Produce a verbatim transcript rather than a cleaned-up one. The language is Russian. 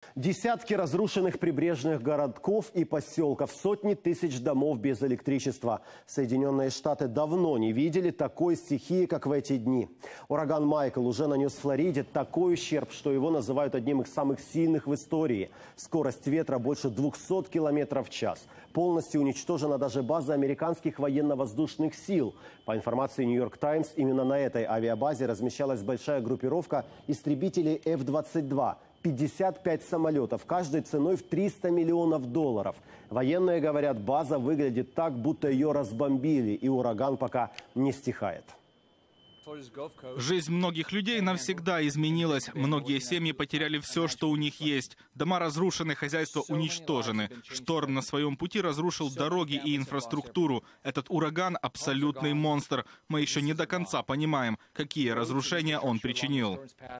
Десятки разрушенных прибрежных городков и поселков, сотни тысяч домов без электричества. Соединенные Штаты давно не видели такой стихии, как в эти дни. Ураган Майкл уже нанес Флориде такой ущерб, что его называют одним из самых сильных в истории. Скорость ветра больше двухсот километров в час. Полностью уничтожена даже база американских военно-воздушных сил. По информации Нью-Йорк Таймс, именно на этой авиабазе размещалась большая группировка истребителей эф двадцать два. пятьдесят пять самолетов, каждой ценой в триста миллионов долларов. Военные говорят, база выглядит так, будто ее разбомбили, и ураган пока не стихает. Жизнь многих людей навсегда изменилась. Многие семьи потеряли все, что у них есть. Дома разрушены, хозяйства уничтожены. Шторм на своем пути разрушил дороги и инфраструктуру. Этот ураган – абсолютный монстр. Мы еще не до конца понимаем, какие разрушения он причинил.